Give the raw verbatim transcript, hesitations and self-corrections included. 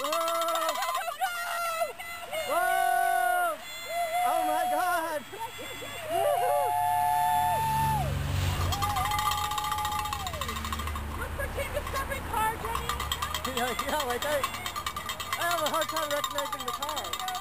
Whoa! Whoa! Oh my God! Look for Team Discovery car, Jenny! Yeah, yeah, like I, I have a hard time recognizing the car.